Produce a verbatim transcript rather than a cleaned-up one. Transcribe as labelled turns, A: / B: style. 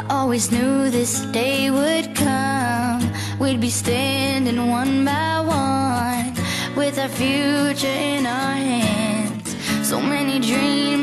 A: I always knew this day would come. We'd be standing one by one with our future in our hands. So many dreams